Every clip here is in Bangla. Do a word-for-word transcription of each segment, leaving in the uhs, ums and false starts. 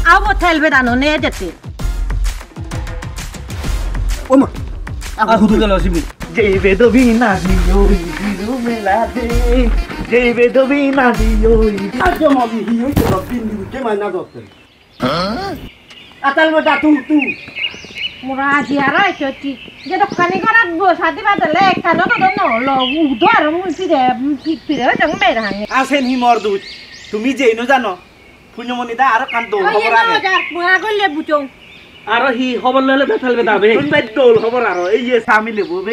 Áo một thèl về đàn nó nè chật thì. Ôi mà. À hụt cái là gì vậy? Dậy về tôi vì là gì rồi? Hiểu mẹ là gì? Dậy về tôi vì là gì rồi? À cho mà vì hiểu cho nó tin được cái mà nó tốt. Hả? À tal mà đã tu tu. Murah ziarah cuci. Jadi kan ini kan bos hati pada lek karena tuh tuh nolo udah orang mesti deh pilih jangan merah. Asen hi mordut. Tumi je ino jano. Punya monita aro kan dol Oh iya khobor no jar, aku lihat bucong. Aro hi khobor lele betal betabe. Tun bet dol khobor aro ei ye sami lebu be.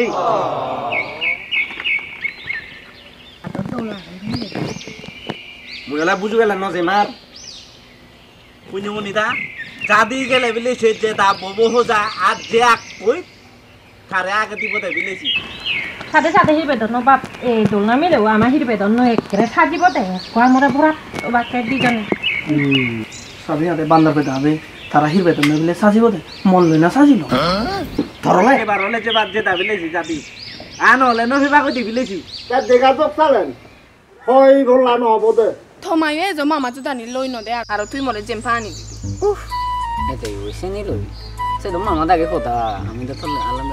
Mula buju gela no zemar. Punya monita jadi gele bile se je ta bobo ho ja আর যে এক কই কারে আগে দিব তে বিলেছি সাথে সাথে হিরবে দনো বাপ এই দোলনা মিলে আমার হিরবে দনো একরে সাজিব দে কোয়া মোরা পুরা বাকে দিজন হুম সাথে সাথে বান্দার পেতে হবে তারা হিরবে দনো বিলে সাজিব দে মন লইনা সাজিল ধরলে এবার হলে যে বাদ যে তা বিলেছি জাতি আন হলে নো ফিবা কই বিলেছি তা দেখা তো চালেন হই বললা ন বদে থমায়ে যে মামা তো দানি লই ন দে আর তুই মরে জেম পানি উফ এতে ওইসে নিল সে তো মামা দাগে কথা আমি তো তো আলাদা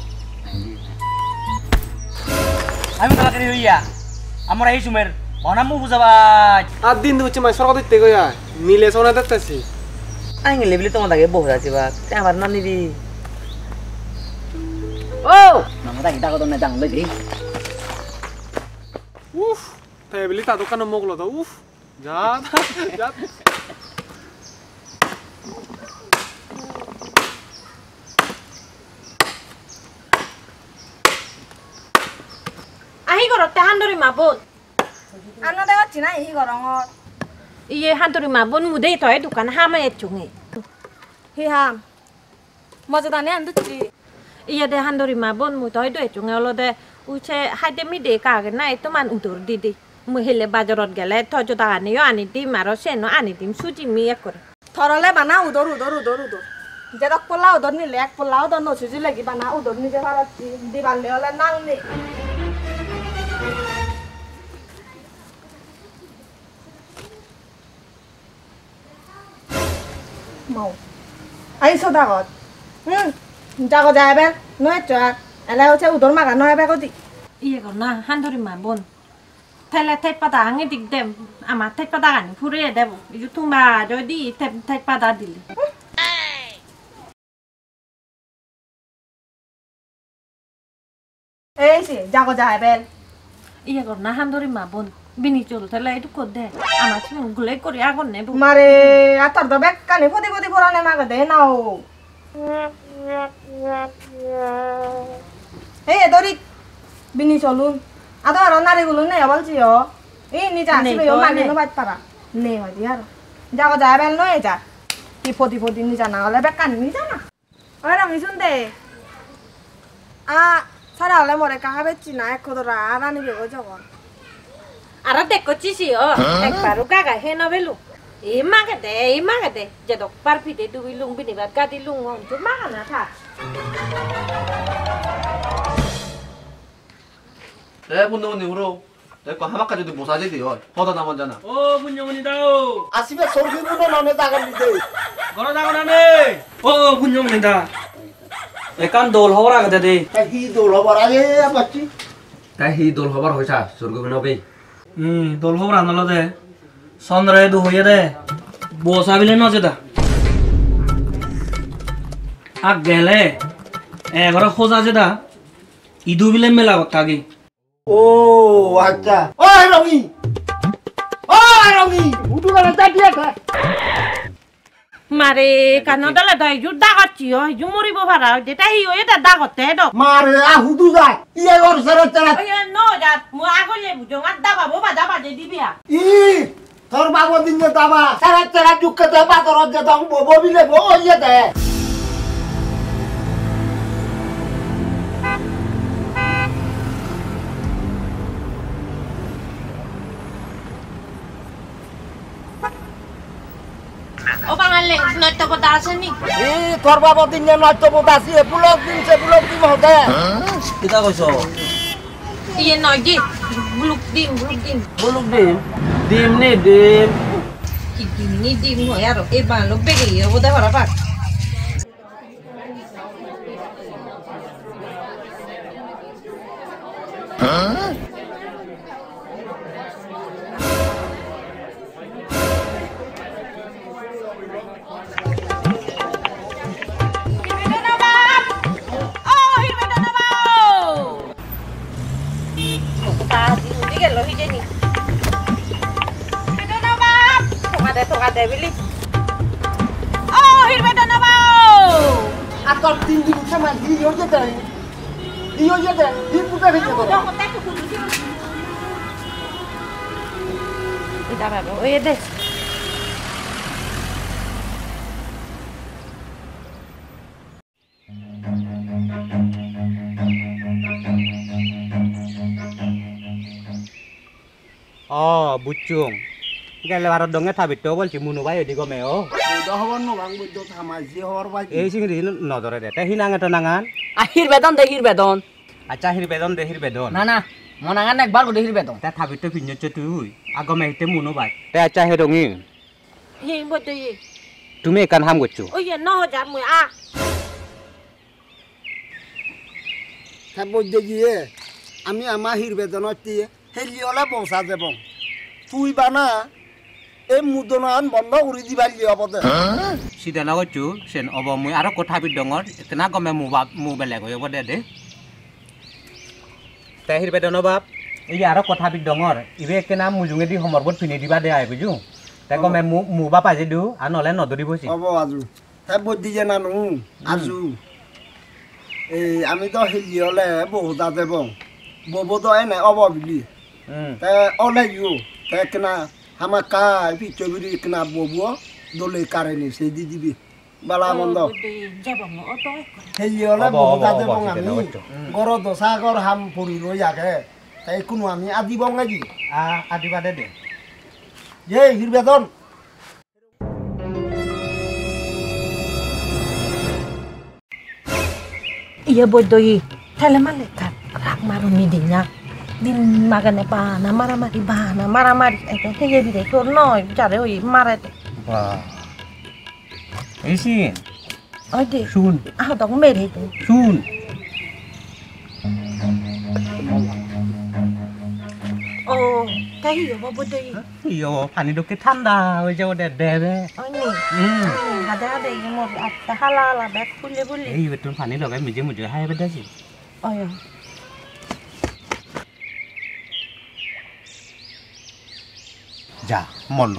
আমি তো লাগরি হইয়া আমরা এই সুমের অনামু বুঝাবা আর দিন দুচ্ছে মাই সরকার দিতে গয়া মিলে সোনা দেখতেছি আই গেলে বলি তোমার দাগে বহু আছে বা তে আমার না নিবি ও মামা দাগে দাগো তো না জান লই দেই উফ তাই বলি তা দোকান মোগলো তো উফ যা যা আহি ঘরতে হান্দরি মাবন আন্না দেওয়াচ্ছি না এই গরমত ইয়ে হান্দরি মাবন মুদেই তয় দোকান হামে চুঙে হি হাম মজা দানে আনদুচ্ছি ইয়ে দে হান্দরি মাবন মু তয় দে চুঙে হলো দে উছে হাইদে মি দে কাগে নাই তোমান উদর দিদি মু হেলে বাজারত গেলে তয় জোতা আনিও আনি দিম আর সেনো আনি দিম সুজি মি একরে থরলে বানা উদর উদর উদর উদর যেদক পোলা উদর নিলে এক পোলা উদর নসুজি লাগি বানা উদর নিজে পারছি দিবালে হলে নাংনি mau ai so dagot hm jago jaben noe chak ala hoche udor maga noe be godi ইয়ে কর না হান্দরি মাবন থেলে থেট পাতা আঙে দিক দেম আমার থেট পাতা গানি ফুরিয়ে দেব ইজু তুমা যদি থেট থেট পাতা দিলি এই সে jago jaben ইয়ে কর না হান্দরি মাবন বিনি চল থেলে একটু কর দে আমার চুল গুলাই করে আগুন নেব mare atar do bek kani fodi fodi porane maga de nao এই দরি বিনি চলুন আদা রান্নারে গুলো নে বলছি ও এই নি যা আসবে ও মানে নো বাইত পারা নে হয় দি আর jago jaben নয় যা কি ফদি ফদি নি জানা হলে বেক কানি নি জানা ওই রামি শুন দে আ সারা হলে মরে কাহা বেচি না এক খদরা আরানি বেগো যখন আর দেখো চিসি ও একবারও কাকা হে নবেলু এই মাগে দে এই মাগে দে যে দক পারফিতে দুই লুং বিনি বাদ গাদি লুং হন তো মাগা না থা 에 분노원님 우로 내거 하마까지도 못 사지디요 허다 남았잖아 ও বুঝমনিদাও আসিবে সরকি বুনো নামে দাগান দিতে গড় দাও নানে ও বুঝমনিদা একান দোল হওয়ার আগে দে হি দোল হবার আগে বাচ্চি তাই হি দোল হবার হইছা স্বর্গবিনবে হুম দোল হওয়ার আনলো দে চন্দ্রে দু হইয়া দে বসা বিলে নজে দা আগ গেলে এগারো খোঁজা যে দা ইদু বিলে মেলা কাগে ও আচ্ছা ওই রঙি ওই রঙি উঠুলা না দিয়া খা মারে কানদালা দাই জু দাগাচ্ছি ও জু মরিব ভাড়া যেটা হি ওই এটা দাগতে দ মারে আ হুদু যায় ইয়ে ওর সরে চলা ওই নো যা মু আগলে বুঝো আর দাবা বাবা দাবা দে দিবি আ ই তোর বাবু দিন দাবা সারা চলা দুঃখে দাবা তোর যে দাম ববো বিলে বো ইয়ে দে ও বাঙালি নয়তো কথা আসেনি ই তোর বাবু দিন নয়তো বদাসি পুলক দিন সে পুলক দিন হতে কিতা কইছো ইয়ে নয় জি ব্লুক দিন ব্লুক দিন পুলক দিন ডিম নে ডিম Kidini dim ho yaro e ban lo bege yo boda hora pak. Ada beli. Oh, hirbetan apa? Ator tin di sama di yo je dai. Di yo je dai. Di puta bhi je. Jangan kotak tu kudu sih. Tidak apa, oh ya deh. Oh, bucung. Gale waro donge thabito bolchi munu bai odi gomeo. Udah hawan no bang budo sama ji hor bai. Ei singri nodore de te hinang eta nangan. Ahir bedon dehir bedon. Acha hir bedon de hir bedon. Na na, monangan ekbar ko dehir bedon. Te thabito pinyo chetui. Agome hite munu bai. Te acha he dongi. Hi bodo ye. Tumi ekan ham gochu. Oh ya no jam mu a. Ta budo ji e. Ami ama hir bedonoti heliola bosa debong. Tuই বানা এই মুদনান বন্ধ কৰি Diwali হবদে Sida na gochu sen obo mu aro ko thabit dongor etna gome mu bab mu bele go yobo de de. Te hir bedon bab. Ei aro ko thabit dongor. Ibe ekena mujunge di homor bot pini diba de ai buju. Te gome mu mu ba paje du anole nodori bosi. হব আজু তা বদি জানা নু আজু এই আমি তো হেলিওলে বহুতা দেবং ববদ এনে অব বিলি Hmm. তে অলে ইউ তে কেনা হামাকা বি চবিরি কেনা ববো দলে কারেনি সেই দি দিবি বালা বন্ধ Jabang mo oto. হেলিওলে বহুতা দেবং আমি গর দসাগর হাম পরি রই আগে তাই কোনো আমি আদি বং লাগি A adiba de de. যে হিরবেদন Iya bodo ye. Tele malaikat rak maru ni dinya. Din makan apa? Na marah mari bah, na marah mari. Eh, kan ye bide kor no, jare oi marah. Wah. Isin. Oi de. Sun. Ah, dong mere tu. Sun. Oh, tahi yo bodo ye. Yo, pani doke thanda hoye jabo de debe. Oh ni. Hmm. Ada ada ye mo atta halala bet pule pule. Ei betun pani logai muje muje hai bedasi. Oh ya. Ja, mollu.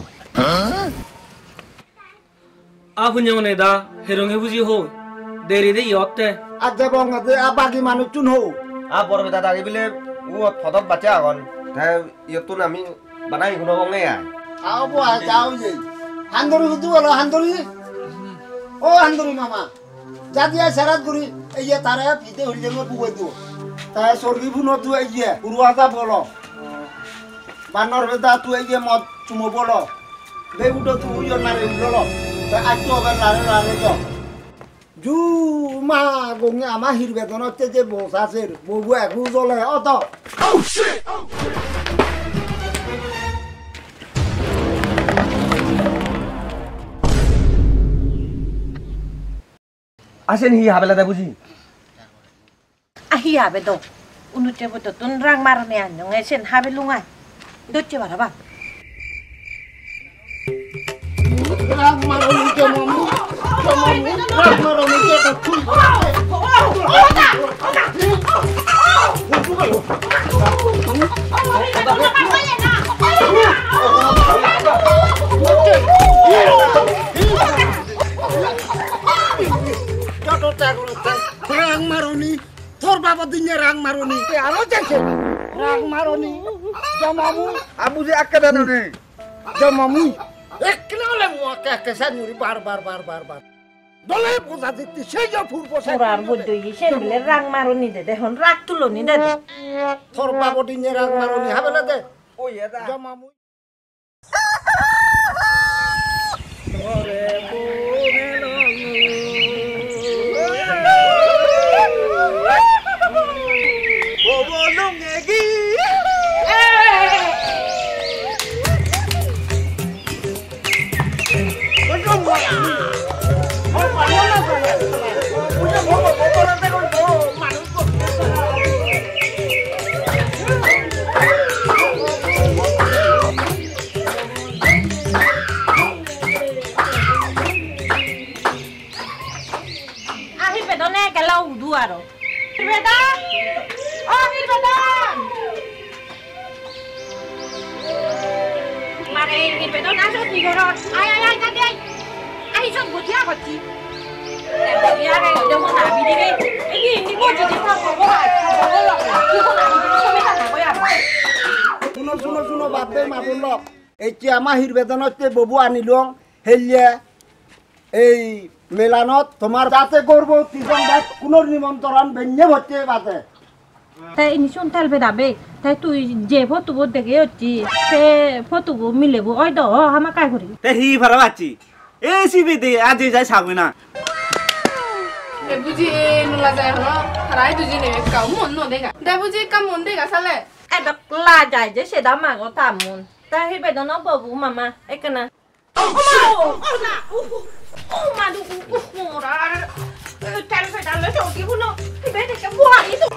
아군영은 에다 해롱해 부지 호 데리데 여때 আদে বং আদে আবাগি মানুষ চুন হো আ বড় বেটা দাগি বিলে ও ফদত বাচ্চা আগন তা ইয়তুন আমি বানাই গুণ বংনে আ আও বো যাও যে হান্দরি বুদু বলো হান্দরি ও হান্দরি মামা জাদিয়া সারাত গুরি এই তারে পিতে হইলে মো বুই দু তা সরগি বুনো তু এই যে পুরুয়াটা বলো বানর বেটা তু এই যে মদ চুমো বলো বে উটো তু ইয় না রে বলো তা আইতো বে লারে লারে তো জু মা গঙ্গে আমা হিরবেদনতে যে বসাছের ববু একু জলে অত আসেন হি হাবেলা দা বুঝি Ahia bedo. Unu ce bodo tun rang maru ni anjong esen habe lungai. Do ce bara ba. রাগ মারনি জমমু জমমু রাগ মারনি কে তো তুই যত টাগুলতে রাগ মারনি তোর বাবা দিনে রাগ মারনি আরো যাচ্ছে রাগ মারনি জমমু আমু যে আক্কা দাননে জমমু একলা হলে মুয়াকে কেসা নুরি বার বার বার বার বার দলে বোঝা দিতে সেই যে ফুর বসে Orar bodo ye sen bile rang maru ni de de hon rak tulo ni de. তোর বাবা দিনে রাগ মারনি হবে না দে ওই এটা জমামু হিৰবেদনে একেলা উদু আৰু হিৰবেদা অ হিৰবেদা মাৰে হিৰবেদন আছো কি ঘৰত আই আই আই কাটি আই আহি চব গঠিয়া গঠি গঠিয়া গে দেখোন নাবি দিবে এই ইনি কো যদি থাক বড় আই বড় লগ কি কোন নাবি দিবে সবে থাকা কই আর শুনো শুনো শুনো বাপে মাবুল লক এতিয়া আমাৰ হিৰবেদনতে ববু আনিলো হেলিয়া এই মেলানত তোমার যাতে করব তিজন দেখ কোনো নিমন্ত্রণ বেঞ্জে হচ্ছে বাতে তাই ইনি শুন তেলবে দাবে তাই তুই যে ফটো দেখে হচ্ছি সে ফটো মিলেবো ওই তো আমার কাই করি তে হি ভাড়া বাচ্চি এই সিবি দে আজ যাই ছাগবে না রে বুঝি নুলা যায় হলো হারাই দুজি নে কাউ মন ন দেগা দে বুঝি কাম মন দেগা সালে এটা লা যায় যে সেটা মাগো তামুন তাই হিরবেদন বাবু মামা একনা ও মা ও না ও মা দু ওরা তেলবে দালে চৌকি বুনো হিরবেদন কে বুয়ানি তো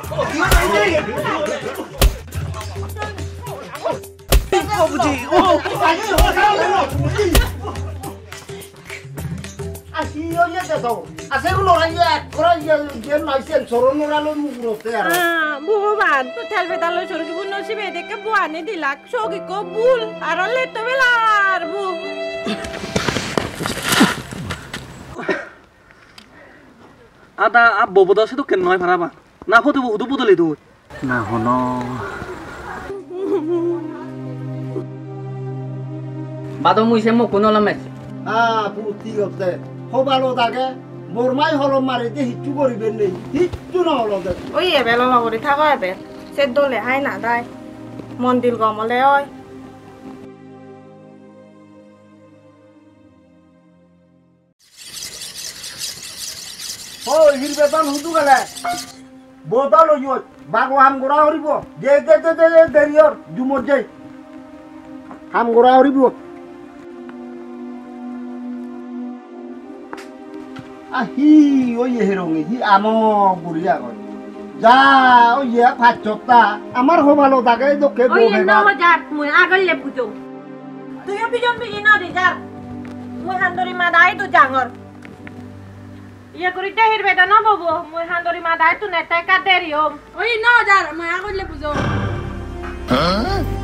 ও বুঝি ও আসি ওয়ে দেখো আছে গুলো রাইয়া করে যে নাইছেন সরনরালো মুগুরতে আর হ্যাঁ ভগবান তো তেলবে দালে চৌকি বুনো সিবে দেখে বুয়ানি দিলাক সগি কো ভুল আর লে তো বেলার বু আদা আব ববদা সে তো কেন নয় ভাড়াবা না ফটো বহু বদলে তো না হন বাদ মুইছে মোক কোন লমেছ হ্যাঁ পুতি গতে হবালো থাকে মোরমাই হলম মারিতে হিচ্ছু করিবেন নেই হিচ্ছু না হলো দে ওই এবেল লগরি থাকো এবে সে দলে হাই না দাই মন্দির গমলে ওই ও হিরবেদন হুদু গেলে বোতল হইও বাগো হাম গোড়া হরিব যে যে যে যে দেরিয়র জুমর যাই হাম গোড়া হরিব আহি ওই হেরঙ্গি হি আম বুড়িয়া কই যা ওই এ ফাচটা আমার হবালো থাকে দোকে ওই ববে না যাক মুই আগলে পুজো তুই পিজন পিজি না দি যার মুই হান্দরি মা দাই তো জাঙ্গর ইয়া করিতে হিরবেদন বাবু মুই হান্দরি মা দাই তো নেতাই কাটেরিও ওই ন যার মই আগলে বুঝো